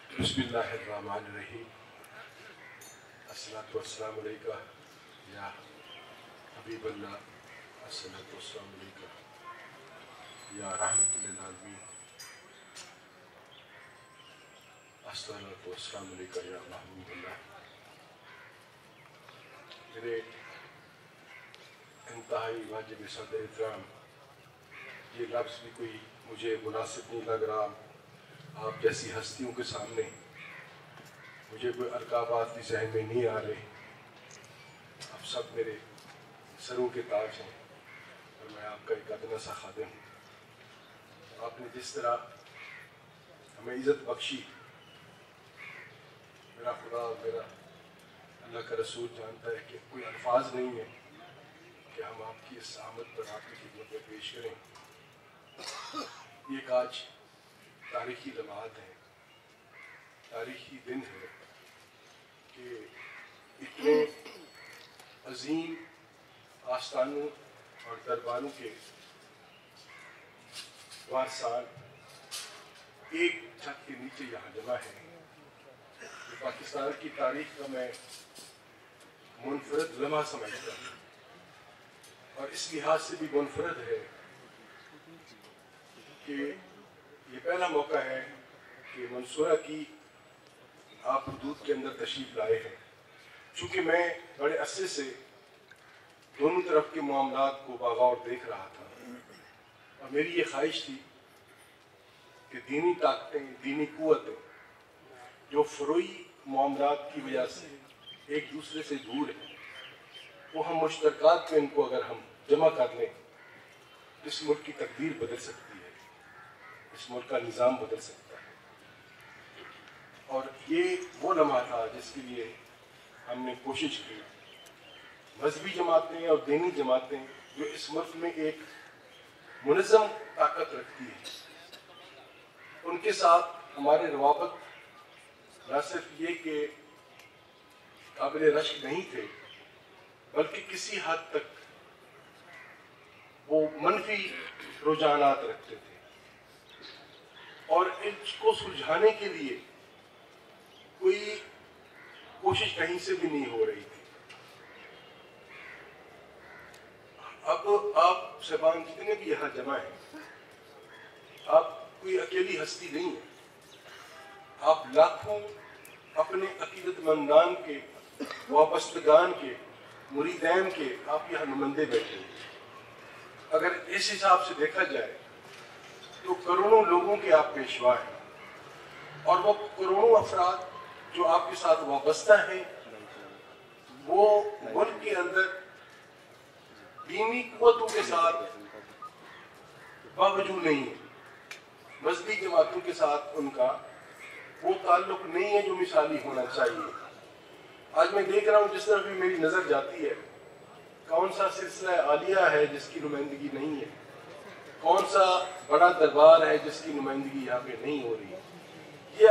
बिस्मिल्लाहिर्रहमानिर्रहीम। अस्सलातु वस्सलामु अलैका या हबीबल्लाह, अस्सलातु वस्सलामु अलैका या रहमतुल लिल आलमीन, अस्सलातु वस्सलामु अलैका या महबूबल्लाह। मेरे इंतहाई वाजिब सदर इहतराम, ये लफ्ज़ भी कोई मुझे मुनासिब नहीं लग रहा। आप जैसी हस्तियों के सामने मुझे कोई अलकाबात भी जहन में नहीं आ रहे। आप सब मेरे सरों के ताज हैं और मैं आपका एक अदना सा खादिम हूँ। आपने जिस तरह हमें इज़्ज़त बख्शी, मेरा खुदा मेरा अल्लाह का रसूल जानता है कि कोई अल्फाज नहीं है कि हम आपकी इस आमद पर आपकी खिदमत में पेश करें। ये आज तारीखी लम्हात है, तारीखी दिन है कि इतने अजीम आस्थानों और दरबारों के वारसान एक छत के नीचे यहाँ जमा है। तो पाकिस्तान की तारीख का मैं मुनफरद लम्हा समझता हूँ और इस लिहाज से भी मुनफरद है कि ये पहला मौका है कि मंसूरा की आप हुदूद के अंदर तशरीफ़ लाए हैं। चूँकि मैं बड़े अरसे से दोनों तरफ के मामलात को बागौर देख रहा था और मेरी ये ख्वाहिश थी कि दीनी ताकतें, दीनी क़ुव्वतें जो फ़रोई मामलात की वजह से एक दूसरे से दूर हैं, वो हम मुश्तरकात में इनको अगर हम जमा कर लें, इस मुल्क की तकदीर बदल सकती है, इस मुल्क का निज़ाम बदल सकता है। और ये वो लम्हा था जिसके लिए हमने कोशिश की। मजहबी जमातें और दीनी जमातें जो इस मुल्क में एक मुनज़्ज़म ताकत रखती है, उनके साथ हमारे रवाबत न सिर्फ ये कि काबिल रश्क नहीं थे, बल्कि किसी हद तक वो मनफी रुझानात रखते थे और इनको सुलझाने के लिए कोई कोशिश कहीं से भी नहीं हो रही थी। अब आप साहबान जितने भी यहाँ जमा हैं, आप कोई अकेली हस्ती नहीं है। आप लाखों अपने अकीदतमंदान के, वाबस्तगान के, मुरीदैन के आप यहाँ नुमाइंदे बैठे हैं। अगर इस हिसाब से देखा जाए तो करोड़ों लोगों के आप पेशवा हैं और वो करोड़ों अफराद जो आपके साथ वाबस्ता हैं, वो मुल्क के अंदर दीनी क़ुव्वतों के साथ बावजूद नहीं है। मज़हबी जमातों के साथ उनका वो ताल्लुक नहीं है जो मिसाली होना चाहिए। आज मैं देख रहा हूँ जिस तरफ भी मेरी नज़र जाती है, कौन सा सिलसिला आलिया है जिसकी नुमाइंदगी नहीं है, कौन सा बड़ा दरबार है जिसकी नुमाइंदगी यहाँ पे नहीं हो रही है। ये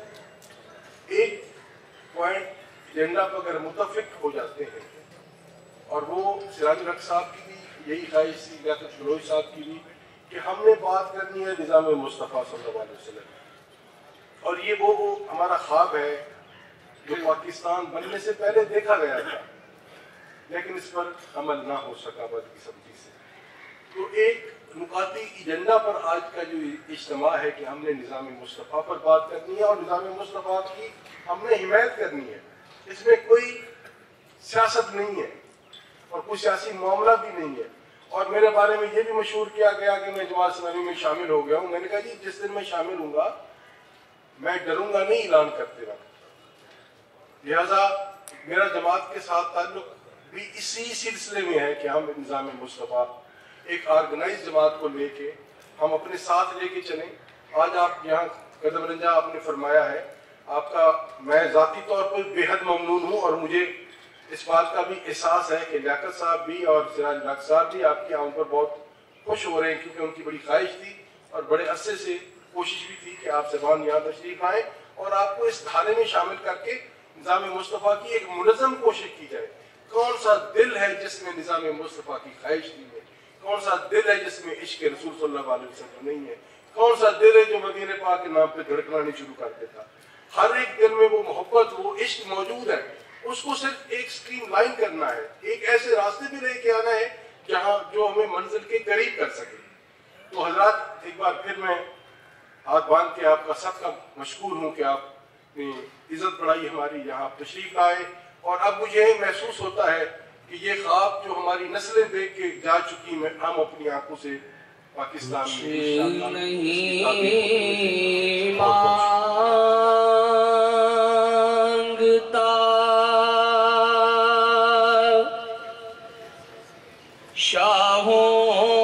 अगर एक पॉइंट एजेंडा पर अगर मुतफिक हो जाते हैं, और वो सिराज रख साहब की भी यही ख्वाहिश थी, लियाकत फरोज साहब की भी, कि हमने बात करनी है निज़ाम मुस्तफ़ा सल्लल्लाहु अलैहि वसल्लम, और ये वो हमारा ख्वाब है जो पाकिस्तान बनने से पहले देखा गया था, लेकिन इस पर अमल ना हो सका बदकिस्मती से। तो एक नुकाती एजेंडा पर आज का जो इज्तिमा है कि हमने निज़ाम मुस्तफ़ा पर बात करनी है और निज़ाम मुस्तफ़ा की हमने हिमायत करनी है। इसमें कोई सियासत नहीं है और कोई सियासी मामला भी नहीं है। और मेरे बारे में ये भी मशहूर किया गया कि मैं जमात इस्लामी में शामिल हो गया हूँ। मैंने कहा जी जिस दिन मैं शामिल हूँगा मैं डरूंगा नहीं ऐलान करते वक्त। लिहाजा मेरा जमात के साथ ताल्लुक भी इसी सिलसिले में है कि हम निज़ाम मुस्तफ़ा एक ऑर्गेनाइज जमात को लेके हम अपने साथ लेके चलें। आज आप यहाँ कदम रंजा आपने फरमाया है, आपका मैं ज़ाती तौर पर बेहद ममनून हूँ और मुझे इस बात का भी एहसास है कि लियाकत साहब भी और सिराज रख साहब भी आपकी आमद पर बहुत खुश हो रहे हैं, क्योंकि उनकी बड़ी ख्वाहिश थी और बड़े अरसे से कोशिश भी थी कि आप साहबान यहाँ तशरीफ आए और आपको इस धारे में शामिल करके निज़ाम मुस्तफ़ा की एक मुनज़्ज़म कोशिश की जाए। कौन सा दिल है जिसमें निज़ाम मुस्तफ़ा की ख्वाहिश नहीं है, कौन सा दिल है जिसमें इश्क रसूल सल्लल्लाहु अलैहि वसल्लम नहीं है, कौन सा दिल है जो मदीने पाक के नाम पे धड़कना नहीं शुरू कर देता। हर एक दिल में वो मोहब्बत, वो इश्क मौजूद है, उसको सिर्फ एक स्ट्रीम लाइन करना है, एक ऐसे रास्ते पे लेके आना है जहां जो हमें मंजिल के करीब कर सके। तो हजरात, एक बार फिर मैं हाथ बांध के आपका सबका मशकूर हूँ कि आपने इज्जत बढ़ाई हमारी, यहाँ तशरीफ लाए। और अब मुझे महसूस होता है कि ये ख्वाब जो हमारी नस्लें देख के जा चुकी हैं, हम अपनी आंखों से पाकिस्तान में मांगता शाहों